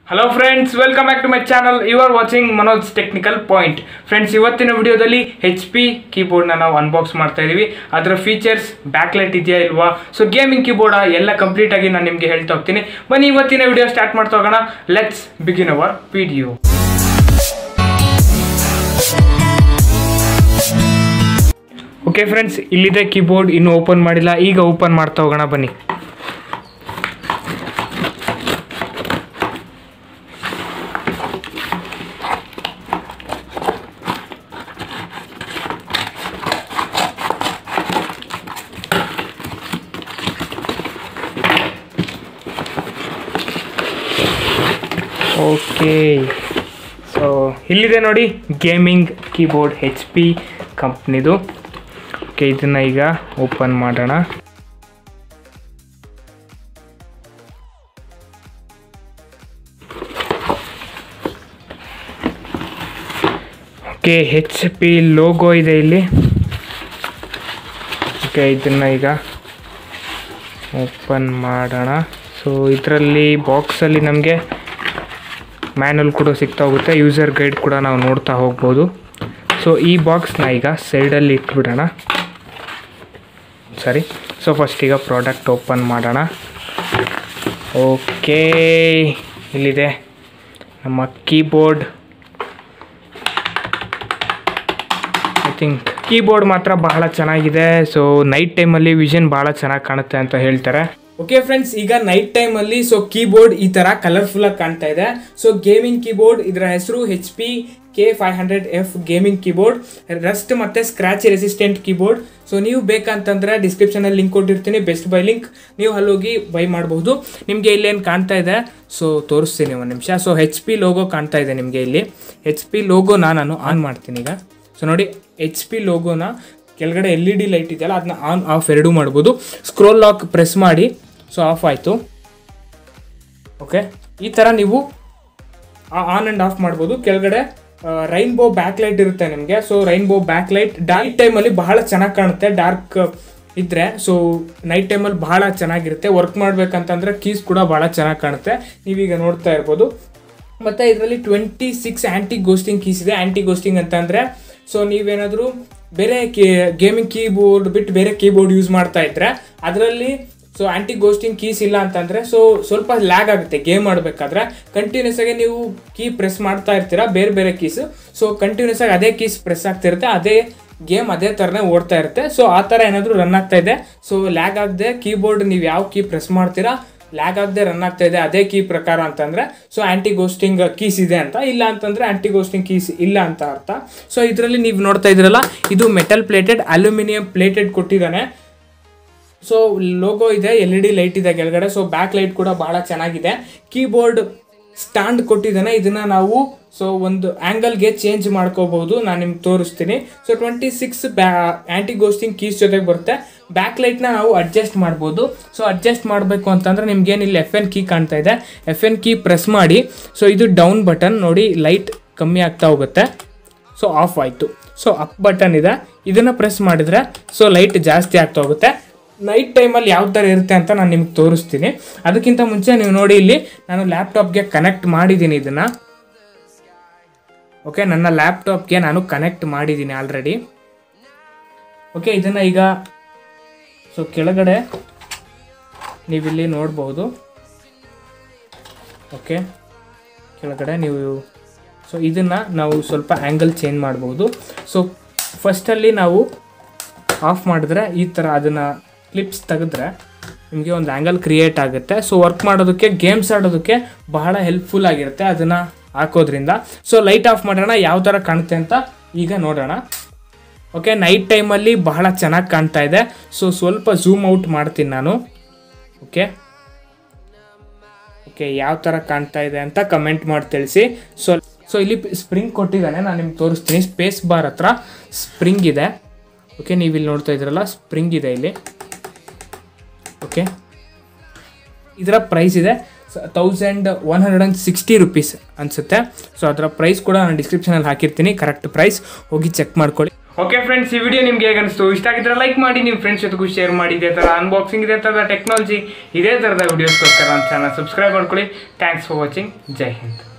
Hello friends, welcome back to my channel. You are watching Manoj technical point. Friends, ಇವತ್ತಿನ ವಿಡಿಯೋದಲ್ಲಿ HP ಕೀಬೋರ್ಡ್ನ ನಾವು unbox ಮಾಡ್ತಾ ಇದ್ದೀವಿ. ಅದರ ಫೀಚರ್ಸ್, ಬ್ಯಾಕ್ಲೈಟ್ ಇದೆಯಾ ಇಲ್ವಾ, ಸೊ ಗೇಮಿಂಗ್ ಕೀಬೋರ್ಡ್ ಎಲ್ಲ ಕಂಪ್ಲೀಟ್ ಆಗಿ ನಾನು ನಿಮಗೆ ಹೇಳ್ತಾ ಹೋಗ್ತೀನಿ. ಬನ್ನಿ ಇವತ್ತಿನ ವಿಡಿಯೋ ಸ್ಟಾರ್ಟ್ ಮಾಡ್ತಾ ಹೋಗೋಣ. Let's begin our video. Okay friends, ಇಲ್ಲಿದೆ ಕೀಬೋರ್ಡ್. ಇನ್ನೂ ಓಪನ್ ಮಾಡಿಲ್ಲ, ಈಗ ಓಪನ್ ಮಾಡ್ತಾ ಹೋಗೋಣ ಬನ್ನಿ. ಓಕೆ, ಸೊ ಇಲ್ಲಿದೆ ನೋಡಿ ಗೇಮಿಂಗ್ ಕೀಬೋರ್ಡ್ HP ಕಂಪ್ನಿದು. ಓಕೆ, ಇದನ್ನು ಈಗ ಓಪನ್ ಮಾಡೋಣ. ಓಕೆ, HP ಲೋಗೋ ಇದೆ ಇಲ್ಲಿ. ಓಕೆ, ಇದನ್ನು ಈಗ ಓಪನ್ ಮಾಡೋಣ. ಸೊ ಇದರಲ್ಲಿ ಬಾಕ್ಸಲ್ಲಿ ನಮಗೆ ಮ್ಯಾನುವಲ್ ಕೂಡ ಸಿಗ್ತಾ ಹೋಗುತ್ತೆ, ಯೂಸರ್ ಗೈಡ್ ಕೂಡ ನಾವು ನೋಡ್ತಾ ಹೋಗ್ಬೋದು. ಸೊ ಈ ಬಾಕ್ಸ್ನ ಈಗ ಸೈಡಲ್ಲಿ ಇಟ್ಬಿಡೋಣ. ಸೊ ಫಸ್ಟ್ ಈಗ ಪ್ರಾಡಕ್ಟ್ ಓಪನ್ ಮಾಡೋಣ. ಓಕೆ, ಇಲ್ಲಿದೆ ನಮ್ಮ ಕೀಬೋರ್ಡ್. ಐ ಥಿಂಕ್ ಕೀಬೋರ್ಡ್ ಮಾತ್ರ ಬಹಳ ಚೆನ್ನಾಗಿದೆ. ಸೊ ನೈಟ್ ಟೈಮಲ್ಲಿ ವಿಷನ್ ಭಾಳ ಚೆನ್ನಾಗಿ ಕಾಣುತ್ತೆ ಅಂತ ಹೇಳ್ತಾರೆ. ಓಕೆ ಫ್ರೆಂಡ್ಸ್, ಈಗ ನೈಟ್ ಟೈಮಲ್ಲಿ ಸೊ ಕೀಬೋರ್ಡ್ ಈ ಥರ ಕಲರ್ಫುಲ್ ಆಗಿ ಕಾಣ್ತಾ ಇದೆ. ಸೊ ಗೇಮಿಂಗ್ ಕೀಬೋರ್ಡ್, ಇದರ ಹೆಸರು HP K500F gaming keyboard, rust ಮತ್ತು ಸ್ಕ್ರ್ಯಾಚ್ ರೆಸಿಸ್ಟೆಂಟ್ ಕೀಬೋರ್ಡ್. ಸೊ ನೀವು ಬೇಕಂತಂದರೆ ಡಿಸ್ಕ್ರಿಪ್ಷನಲ್ಲಿ ಲಿಂಕ್ ಕೊಟ್ಟಿರ್ತೀನಿ, ಬೆಸ್ಟ್ ಬೈ ಲಿಂಕ್, ನೀವು ಅಲ್ಲೋಗಿ ಬೈ ಮಾಡಬಹುದು. ನಿಮಗೆ ಇಲ್ಲೇನು ಕಾಣ್ತಾ ಇದೆ, ಸೊ ತೋರಿಸ್ತೀನಿ ಒಂದು ನಿಮಿಷ. ಸೊ HP ಲೋಗೋ ಕಾಣ್ತಾ ಇದೆ ನಿಮಗೆ ಇಲ್ಲಿ. HP ಲೋಗೋನ ನಾನು ಆನ್ ಮಾಡ್ತೀನಿ ಈಗ. ಸೊ ನೋಡಿ, HP ಲೋಗೋನ ಕೆಳಗಡೆ LED ಲೈಟ್ ಇದೆಯಲ್ಲ, ಅದನ್ನ ಆನ್ ಆಫ್ ಎರಡೂ ಮಾಡ್ಬೋದು. ಸ್ಕ್ರೋಲ್ ಲಾಕ್ ಪ್ರೆಸ್ ಮಾಡಿ, ಸೊ ಆಫ್ ಆಯಿತು. ಓಕೆ, ಈ ಥರ ನೀವು ಆನ್ ಆ್ಯಂಡ್ ಆಫ್ ಮಾಡ್ಬೋದು. ಕೆಳಗಡೆ ರೈನ್ಬೋ ಬ್ಯಾಕ್ ಲೈಟ್ ಇರುತ್ತೆ ನಿಮಗೆ. So rainbow back light dark ಟೈಮಲ್ಲಿ ಬಹಳ ಚೆನ್ನಾಗಿ ಕಾಣುತ್ತೆ. ಡಾರ್ಕ್ ಇದ್ದರೆ ಸೊ ನೈಟ್ ಟೈಮಲ್ಲಿ ಬಹಳ ಚೆನ್ನಾಗಿರುತ್ತೆ. ವರ್ಕ್ ಮಾಡಬೇಕಂತಂದರೆ ಕೀಸ್ ಕೂಡ ಭಾಳ ಚೆನ್ನಾಗಿ ಕಾಣುತ್ತೆ, ನೀವೀಗ ನೋಡ್ತಾ ಇರ್ಬೋದು. ಮತ್ತು ಇದರಲ್ಲಿ 26 ಆ್ಯಂಟಿ ಗೋಸ್ಟಿಂಗ್ ಕೀಸ್ ಇದೆ. ಆ್ಯಂಟಿ ಗೋಸ್ಟಿಂಗ್ ಅಂತಂದರೆ ಸೊ ನೀವೇನಾದರೂ ಬೇರೆ ಗೇಮಿಂಗ್ ಕೀಬೋರ್ಡ್ ಬಿಟ್ಟು ಬೇರೆ ಕೀಬೋರ್ಡ್ ಯೂಸ್ ಮಾಡ್ತಾ ಇದ್ರೆ ಅದರಲ್ಲಿ ಸೊ ಆ್ಯಂಟಿ ಗೋಸ್ಟಿಂಗ್ ಕೀಸ್ ಇಲ್ಲ ಅಂತಂದರೆ ಸೊ ಸ್ವಲ್ಪ ಲ್ಯಾಗ್ ಆಗುತ್ತೆ ಗೇಮ್ ಮಾಡಬೇಕಾದ್ರೆ. ಕಂಟಿನ್ಯೂಸ್ ಆಗಿ ನೀವು ಕೀ ಪ್ರೆಸ್ ಮಾಡ್ತಾ ಇರ್ತೀರಾ, ಬೇರೆ ಬೇರೆ ಕೀಸು. ಸೊ ಕಂಟಿನ್ಯೂಸ್ ಆಗಿ ಅದೇ ಕೀಸ್ ಪ್ರೆಸ್ ಆಗ್ತಿರುತ್ತೆ, ಅದೇ ಗೇಮ್ ಅದೇ ಥರನೇ ಓಡ್ತಾ ಇರುತ್ತೆ. ಸೊ ಆ ಥರ ಏನಾದರೂ ರನ್ ಆಗ್ತಾ ಇದೆ, ಸೊ ಲ್ಯಾಗ್ ಆಗದೆ ಕೀಬೋರ್ಡ್ ನೀವು ಯಾವ ಕೀ ಪ್ರೆಸ್ ಮಾಡ್ತೀರಾ ಲ್ಯಾಗ್ ಆಗದೆ ರನ್ ಆಗ್ತಾ ಇದೆ ಅದೇ ಕೀ ಪ್ರಕಾರ ಅಂತಂದರೆ ಸೊ ಆ್ಯಂಟಿ ಗೋಸ್ಟಿಂಗ್ ಕೀಸ್ ಇದೆ ಅಂತ. ಇಲ್ಲ ಅಂತಂದರೆ ಆ್ಯಂಟಿ ಗೋಸ್ಟಿಂಗ್ ಕೀಸ್ ಇಲ್ಲ ಅಂತ ಅರ್ಥ. ಸೊ ಇದರಲ್ಲಿ ನೀವು ನೋಡ್ತಾ ಇದ್ದೀರಲ್ಲ, ಇದು ಮೆಟಲ್ ಪ್ಲೇಟೆಡ್, ಅಲ್ಯೂಮಿನಿಯಂ ಪ್ಲೇಟೆಡ್ ಕೊಟ್ಟಿದ್ದಾನೆ. ಸೊ ಲೋಗೋ ಇದೆ, LED ಲೈಟ್ ಇದೆ ಕೆಳಗಡೆ. ಸೊ ಬ್ಯಾಕ್ ಲೈಟ್ ಕೂಡ ಭಾಳ ಚೆನ್ನಾಗಿದೆ. ಕೀಬೋರ್ಡ್ ಸ್ಟ್ಯಾಂಡ್ ಕೊಟ್ಟಿದ್ದಾನೆ, ಇದನ್ನು ನಾವು ಸೊ ಒಂದು ಆ್ಯಂಗಲ್ಗೆ ಚೇಂಜ್ ಮಾಡ್ಕೋಬಹುದು. ನಾನು ನಿಮ್ಗೆ ತೋರಿಸ್ತೀನಿ. ಸೊ 26 ಆ್ಯಂಟಿ ಗೋಸ್ಟಿಂಗ್ ಕೀಸ್ ಜೊತೆಗೆ ಬರುತ್ತೆ. ಬ್ಯಾಕ್ ಲೈಟ್ನ ನಾವು ಅಡ್ಜಸ್ಟ್ ಮಾಡ್ಬೋದು. ಸೊ ಅಡ್ಜಸ್ಟ್ ಮಾಡಬೇಕು ಅಂತಂದರೆ ನಿಮ್ಗೇನು ಇಲ್ಲಿ FN ಕೀ ಕಾಣ್ತಾ ಇದೆ, FN ಕೀ ಪ್ರೆಸ್ ಮಾಡಿ. ಸೊ ಇದು ಡೌನ್ ಬಟನ್ ನೋಡಿ, ಲೈಟ್ ಕಮ್ಮಿ ಆಗ್ತಾ ಹೋಗುತ್ತೆ. ಸೊ ಆಫ್ ಆಯಿತು. ಸೊ ಅಪ್ ಬಟನ್ ಇದೆ, ಇದನ್ನು ಪ್ರೆಸ್ ಮಾಡಿದರೆ ಸೊ ಲೈಟ್ ಜಾಸ್ತಿ ಆಗ್ತಾ ಹೋಗುತ್ತೆ. ನೈಟ್ ಟೈಮಲ್ಲಿ ಯಾವ ಥರ ಇರುತ್ತೆ ಅಂತ ನಾನು ನಿಮ್ಗೆ ತೋರಿಸ್ತೀನಿ. ಅದಕ್ಕಿಂತ ಮುಂಚೆ ನೀವು ನೋಡಿ, ಇಲ್ಲಿ ನಾನು ಲ್ಯಾಪ್ಟಾಪ್ಗೆ ಕನೆಕ್ಟ್ ಮಾಡಿದ್ದೀನಿ ಇದನ್ನು. ಓಕೆ, ನನ್ನ ಲ್ಯಾಪ್ಟಾಪ್ಗೆ ನಾನು ಕನೆಕ್ಟ್ ಮಾಡಿದ್ದೀನಿ ಆಲ್ರೆಡಿ. ಓಕೆ, ಇದನ್ನು ಈಗ ಸೊ ಕೆಳಗಡೆ ನೀವಿಲ್ಲಿ ನೋಡ್ಬೋದು. ಓಕೆ, ಕೆಳಗಡೆ ನೀವು ಸೊ ಇದನ್ನು ನಾವು ಸ್ವಲ್ಪ ಆ್ಯಂಗಲ್ ಚೇಂಜ್ ಮಾಡ್ಬೋದು. ಸೊ ಫಸ್ಟಲ್ಲಿ ನಾವು ಆಫ್ ಮಾಡಿದ್ರೆ ಈ ಥರ ಅದನ್ನು ಕ್ಲಿಪ್ಸ್ ತೆಗೆದ್ರೆ ನಿಮಗೆ ಒಂದು ಆ್ಯಂಗಲ್ ಕ್ರಿಯೇಟ್ ಆಗುತ್ತೆ. ಸೊ ವರ್ಕ್ ಮಾಡೋದಕ್ಕೆ, ಗೇಮ್ಸ್ ಆಡೋದಕ್ಕೆ ಬಹಳ ಹೆಲ್ಪ್ಫುಲ್ ಆಗಿರುತ್ತೆ ಅದನ್ನು ಹಾಕೋದ್ರಿಂದ. ಸೊ ಲೈಟ್ ಆಫ್ ಮಾಡೋಣ, ಯಾವ ಥರ ಕಾಣುತ್ತೆ ಅಂತ ಈಗ ನೋಡೋಣ. ಓಕೆ, ನೈಟ್ ಟೈಮಲ್ಲಿ ಬಹಳ ಚೆನ್ನಾಗಿ ಕಾಣ್ತಾ ಇದೆ. ಸೊ ಸ್ವಲ್ಪ ಝೂಮ್ ಔಟ್ ಮಾಡ್ತೀನಿ ನಾನು. ಓಕೆ, ಯಾವ ಥರ ಕಾಣ್ತಾ ಇದೆ ಅಂತ ಕಮೆಂಟ್ ಮಾಡಿ ತಿಳಿಸಿ. ಸೊ ಇಲ್ಲಿ ಸ್ಪ್ರಿಂಗ್ ಕೊಟ್ಟಿದ್ದಾನೆ, ನಾನು ನಿಮ್ಗೆ ತೋರಿಸ್ತೀನಿ. ಸ್ಪೇಸ್ ಬಾರ್ ಹತ್ರ ಸ್ಪ್ರಿಂಗ್ ಇದೆ. ಓಕೆ, ನೀವು ಇಲ್ಲಿ ನೋಡ್ತಾ ಇದ್ದೀರಲ್ಲ, ಸ್ಪ್ರಿಂಗ್ ಇದೆ ಇಲ್ಲಿ. ಓಕೆ, ಇದರ ಪ್ರೈಸ್ ಇದೆ 1160 ರೂಪೀಸ್ ಅನಿಸುತ್ತೆ. ಸೊ ಅದರ ಪ್ರೈಸ್ ಕೂಡ ನಾನು ಡಿಸ್ಕ್ರಿಪ್ಷನಲ್ಲಿ ಹಾಕಿರ್ತೀನಿ, ಕರೆಕ್ಟ್ ಪ್ರೈಸ್ ಹೋಗಿ ಚೆಕ್ ಮಾಡ್ಕೊಳ್ಳಿ. ಓಕೆ ಫ್ರೆಂಡ್ಸ್, ಈ ವಿಡಿಯೋ ನಿಮ್ಗೆ ಹೇಗೆ ಅನಿಸ್ತು? ಇಷ್ಟ ಆಗಿದ್ರೆ ಲೈಕ್ ಮಾಡಿ, ನಿಮ್ಮ ಫ್ರೆಂಡ್ಸ್ ಜೊತೆಗೂ ಶೇರ್ ಮಾಡಿ. ಇದೇ ಥರ ಅನ್ಬಾಕ್ಸಿಂಗ್, ಇದೇ ಥರದ ಟೆಕ್ನಾಲಜಿ, ಇದೇ ಥರದ ವಿಡಿಯೋಸ್ಗೋಸ್ಕರ ನಮ್ಮ ಚಾನಲ್ ಸಬ್ಸ್ಕ್ರೈಬ್ ಮಾಡ್ಕೊಳ್ಳಿ. Thanks for watching. ಜೈ ಹಿಂದ್.